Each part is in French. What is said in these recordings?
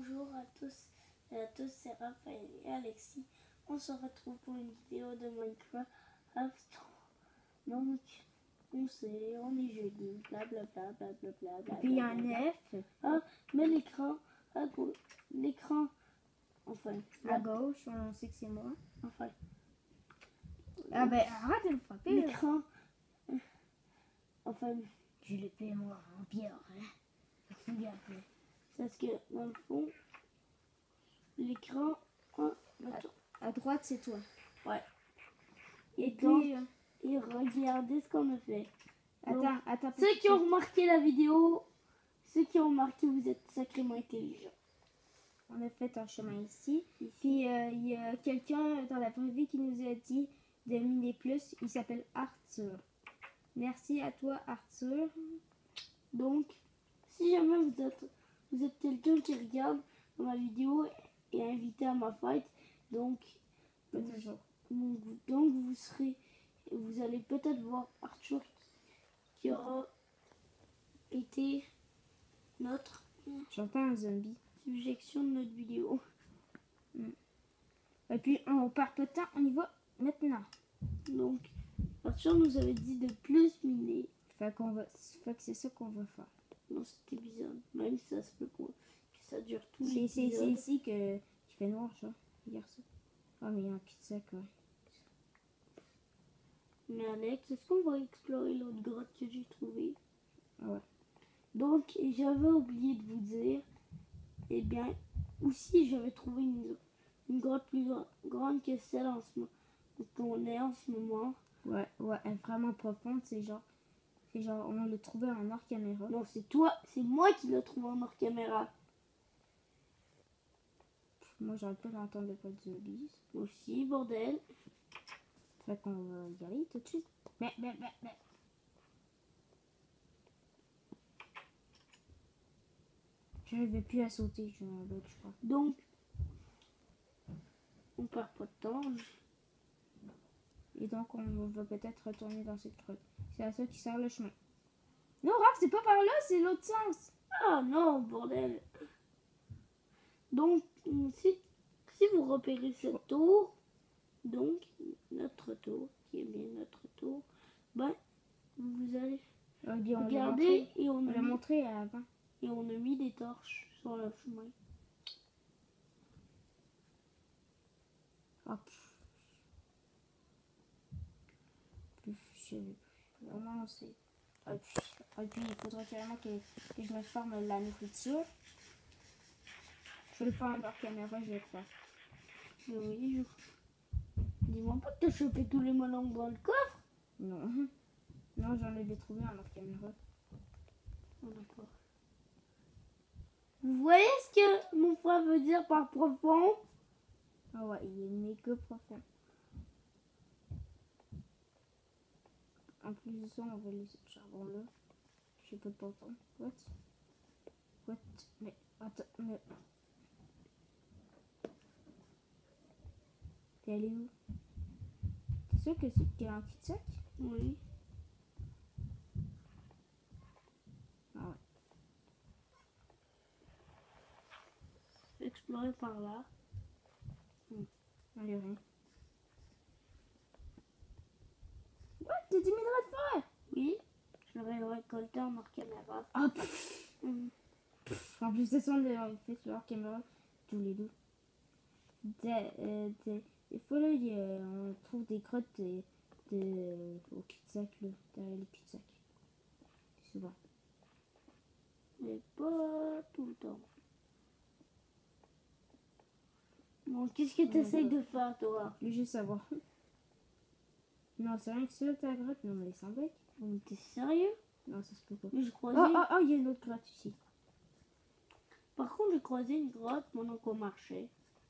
Bonjour à tous et à tous, c'est Raphaël et Alexis. On se retrouve pour une vidéo de Minecraft. Donc, on est jeudi, blablabla, blablabla. Puis il y a un F. Ah, mais l'écran, l'écran, enfin. À gauche, on sait que c'est moi. Enfin. Ah ben, arrête de me frapper. L'écran, enfin. Je l'ai payé moi en pierre. Hein. Fais gaffe. C'est parce que, dans le fond, l'écran, À droite, c'est toi. ouais. Et Donc, puis, et regardez ce qu'on a fait. Donc, attends. Ceux qui ont remarqué la vidéo, ceux qui ont remarqué, vous êtes sacrément intelligents. On a fait un chemin ici. Puis il y a quelqu'un dans la vraie vie qui nous a dit de miner plus. Il s'appelle Arthur. Merci à toi, Arthur. Donc, si jamais vous êtes quelqu'un qui regarde ma vidéo et est invité à ma fête, donc vous allez peut-être voir Arthur qui aura été notre J'entends un zombie. subjection de notre vidéo. Et puis on part pas de temps, on y va maintenant. Donc, Arthur nous avait dit de plus miner. Fait que c'est ça qu'on va faire. Dans cet épisode, même si ça se peut que ça dure tout C'est l'épisode. ici qu'il fait noir, ça. Regarde ça. Ah, mais il y a un cul-de-sac, ouais. Mais Alex, est-ce qu'on va explorer l'autre grotte que j'ai trouvée? Ah ouais. Donc, j'avais oublié de vous dire, eh bien, aussi j'avais trouvé une grotte plus grande que celle qu'on est en ce moment. Ouais, elle est vraiment profonde, c'est genre, on l'a trouvé en hors caméra. Non, c'est moi qui l'ai trouvé en hors caméra. Moi, j'arrête pas d'entendre le pas de zombies. Moi aussi, bordel. Fait qu'on va y aller tout de suite. Mais. J'arrivais plus à sauter, je crois. Donc, on perd pas de temps. Et donc, on va peut-être retourner dans cette grotte. C'est à ça qui sert le chemin. Non, Raph, c'est pas par là, c'est l'autre sens. Ah non, bordel. Donc, si vous repérez cette tour, donc notre tour, qui est bien notre tour, ben, vous allez regarder et on l'a montré avant. Et on a mis des torches sur le chemin. Hop. Vraiment, c'est... Et puis, il faudrait carrément que je me forme la nourriture. Je vais le faire en hors caméra, je vais le faire. Oui, dis-moi pas que t'as chopé tous les melons dans le coffre. Non. Non, j'en avais trouvé en hors caméra. Oh, d'accord. Vous voyez ce que mon frère veut dire par profond? Ah ouais, il est méga profond. En plus de ça, on va laisser le charbon là. Je peux pas entendre. What? Mais, attends, mais... T'es allé où? T'es sûr que c'est un cul-de-sac? Oui. Ah ouais. Explorer par là. Allez, rien. What? T'as 10 000 de fer? Oui. Je l'aurais récolté en hors caméra. Ah, En plus de ça, on a fait sur hors caméra tous les deux. Des fois, là, on trouve des grottes au cul-de-sac, là, derrière les cul-de-sac. Souvent. Mais pas tout le temps. Bon, qu'est-ce que tu essayes de faire, toi? Je veux juste savoir. Non, c'est rien que ça, ta grotte. Non, mais sans bec. Mais t'es sérieux? Non, ça se peut pas. Mais je croisais... Oh, il y a une autre grotte ici. Par contre, j'ai croisé une grotte pendant qu'on marchait.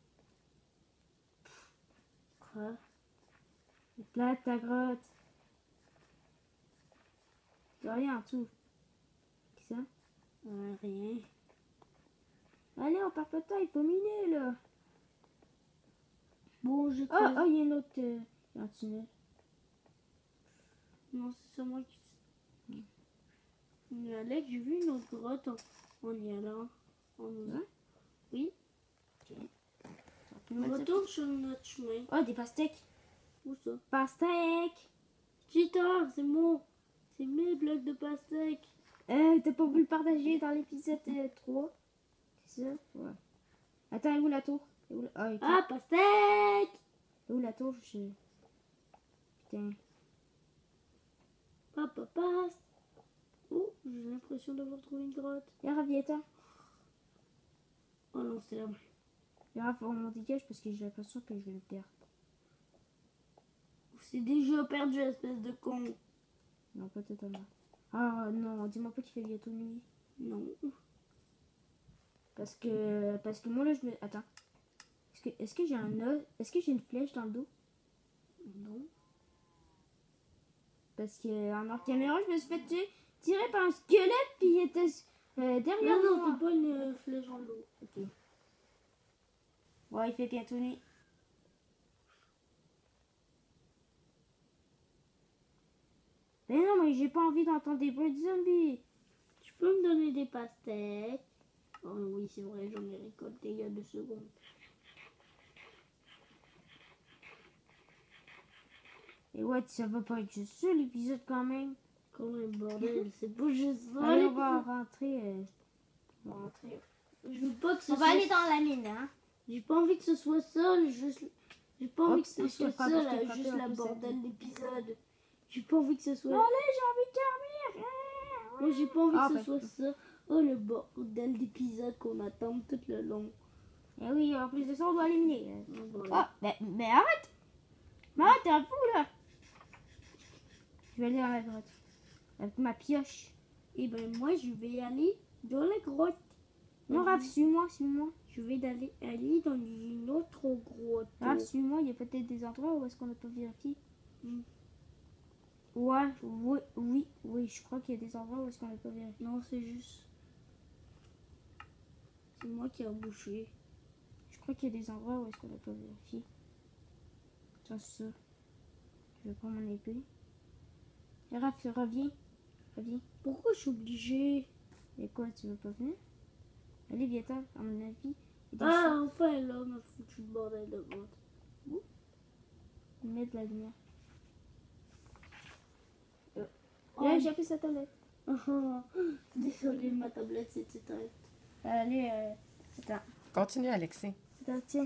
Quoi? Là, ta grotte. Il n'y a rien en dessous. Qu'est-ce que c'est? Rien. Allez, on part pas de temps, il faut miner, là. Bon, j'ai croisé... il y a une autre... il y a un tunnel. Non, c'est moi qui... Mais Alex, j'ai vu une autre grotte en y allant. Hein? Oui. On retourne sur notre chemin. Oh, des pastèques. Où ça? Pastèques. Cheater, c'est moi. C'est mes blocs de pastèques. T'as pas voulu le partager dans l'épisode 3? C'est ça? Ouais. Attends, où la tour? Où la... Ah, ok. Ah, pastèque! Où la tour? Putain. Papa. Oh, j'ai l'impression d'avoir trouvé une grotte. Yara, viens-t'en. Oh non, c'est là-bas. Yara, faut mon dégage parce que j'ai l'impression que je vais le perdre. C'est déjà perdu, espèce de con. Non, pas totalement. Ah non, dis-moi pas qu'il fait bientôt nuit. Non. Parce que moi là je me... Attends. Est-ce que j'ai un œuf? Est-ce que j'ai une flèche dans le dos? Non. Parce que en hors caméra je me suis fait tirer par un squelette puis il était derrière Non, moi. t'as pas une flèche dans l'eau. Ok. Ouais, il fait bientôt nuit. Mais non, mais j'ai pas envie d'entendre des bruits de zombies. Tu peux me donner des pastèques? Oh oui, c'est vrai, j'en ai récolté il y a 2 secondes. Et ouais, ça va pas être juste ça l'épisode quand même. Quand même, bordel, c'est pas juste ça. Allez, on va rentrer. Je veux pas que ce On va aller dans la mine, hein. J'ai pas envie que ce soit ça, j'ai pas envie que ce soit ça, je t'ai là, frappé juste en la plus, bordel d'épisode. J'ai pas envie que ce soit... Allez, j'ai envie de dormir. Moi, j'ai pas envie que ce bah. soit ça. Oh, le bordel d'épisode qu'on attend tout le long. Et oui, en plus de ça, on doit éliminer. Oh, voilà. Oh, mais arrête. Mais arrête, t'es un fou, là. Je vais aller dans la grotte. Avec ma pioche. Et ben moi, je vais aller dans la grotte. Non, Raph, suis-moi, suis-moi. Je vais aller dans une autre grotte. Raph, suis-moi, il y a peut-être des endroits où est-ce qu'on n'a pas vérifié. Ouais, oui, je crois qu'il y a des endroits où est-ce qu'on n'a pas vérifié. Non, c'est juste... C'est moi qui ai bouché. Je crois qu'il y a des endroits où est-ce qu'on n'a pas vérifié. Tiens, c'est ça. Je vais prendre mon épée. Et Raph, reviens. Pourquoi je suis obligée? Et quoi, tu veux pas venir? Allez, viens-t'en, à mon avis. Ah, enfin, là, m'a foutu le bordel de grotte. Mets de la lumière. Là, j'ai appuyé sa tablette. Désolée, ma tablette s'est éteinte. Allez, attends. Continue, Alexis. Attends, tiens.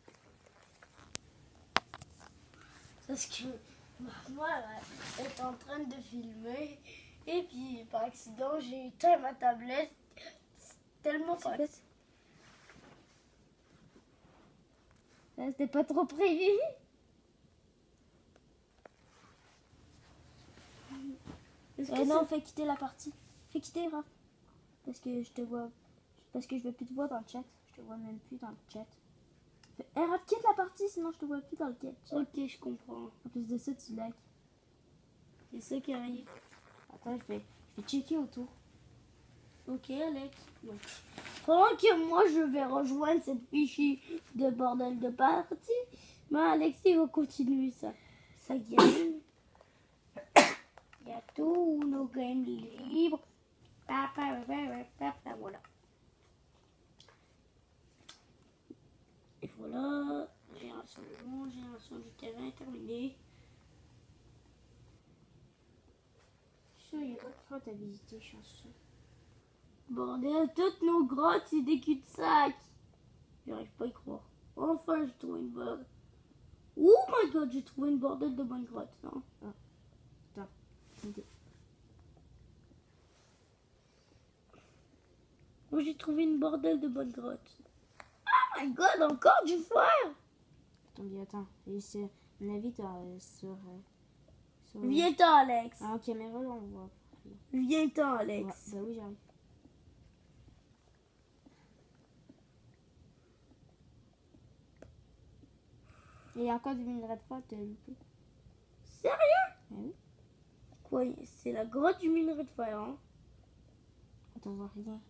Parce que maman elle est en train de filmer et puis par accident j'ai éteint ma tablette. Tellement par accident. C'était pas trop prévu. Non, fais quitter la partie. Fais quitter, Raph. Parce que je te vois. Parce que je veux plus te voir dans le chat. Je te vois même plus dans le chat. Raph, quitte la partie, sinon je te vois plus dans le chat. Ok, je comprends. En plus de ça, tu likes. C'est ça qui arrive. Attends, je vais checker autour. Ok, Alex. Donc, pendant que moi je vais rejoindre cette fichue de bordel de partie, Alexis va continuer sa game. Il y a tous nos games libres. Voilà. Et voilà. Génération du monde, génération du terrain terminée. Je suis sûr, il y a pas de grotte à visiter, je suis sûr. Bordel, toutes nos grottes, c'est des cul-de-sac. J'arrive pas à y croire. Enfin, j'ai trouvé une bonne. Oh my god, j'ai trouvé une bordel de bonne grotte, non? Attends. Moi, j'ai trouvé une bordel de bonne grotte. Oh my god, encore du fer! Attends. Et c'est, à mon avis, sur Viens-t'en, Alex. en caméra, là, on voit. Viens-t'en, Ouais, Alex. bah oui, j'arrive. Et il y a encore du minerai de fer, t'as loupé. Sérieux? Oui. Quoi, c'est la grotte du minerai de fer, hein? Attends, on voit rien.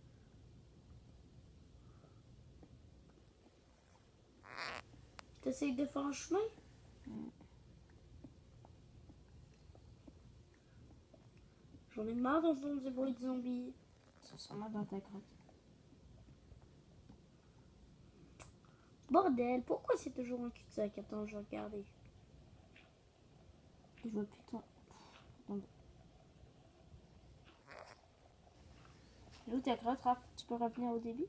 T'essayes de faire un chemin? J'en ai marre d'entendre des bruits de zombies. Ils sont sûrement dans ta grotte. Bordel, pourquoi c'est toujours un cul-de-sac? Attends, je vais regarder. Je vois plus ton... Attends. Où ta grotte, Raph? Tu peux revenir au début?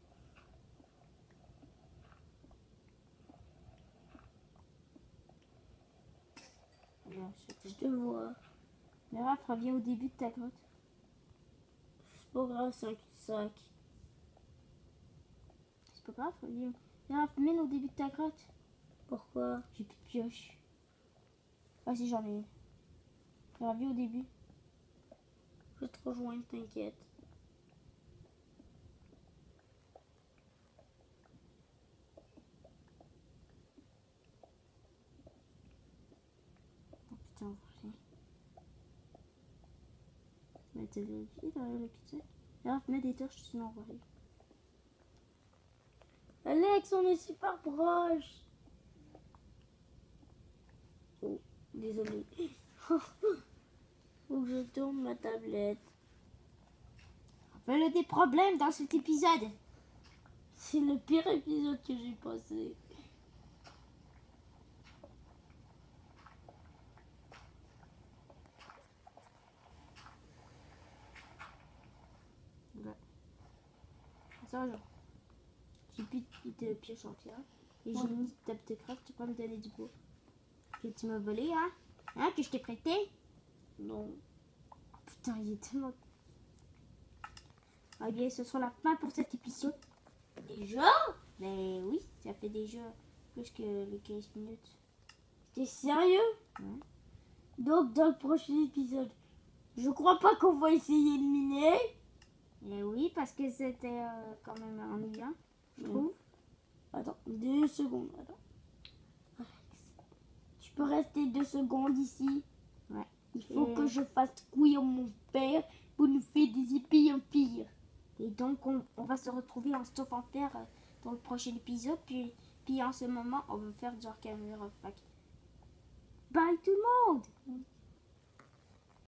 Non, Je te vois. Mais Raph, reviens au début de ta grotte. C'est pas grave, c'est un cul-de-sac. C'est pas grave, reviens. Mais Raph, mène au début de ta grotte. Pourquoi? J'ai plus de pioche. Ah si, j'en ai une. Reviens au début. Je vais te rejoindre, t'inquiète. Oh putain, on va mettre le pied derrière le cul-de-sac. Raph, mets des torches, sinon on va rien. Alex, on est super proches. Oh, désolé. Faut que je tourne ma tablette. Voilà des problèmes dans cet épisode. C'est le pire épisode que j'ai passé. Ouais. Ça, genre. J'ai plus de pioche en pierre. Et j'ai mis de table de craft, tu peux me donner du bois. Que tu m'as volé, hein? Hein, que je t'ai prêté? Non. Oh, putain, il est tellement... Ah bien, ce sera la fin pour cet épisode. Déjà? Mais oui, ça fait déjà plus que les 15 minutes. T'es sérieux? Ouais. Donc dans le prochain épisode, je crois pas qu'on va essayer de miner. Et oui, parce que c'était quand même ennuyant, je trouve. Attends, 2 secondes. Attends. Alex, tu peux rester 2 secondes ici. Ouais. Il faut que je fasse cuire mon père pour nous faire des épées empire. Et donc, on va se retrouver en stuff en terre dans le prochain épisode. Puis en ce moment, on va faire du Arkham Horror. Bye tout le monde!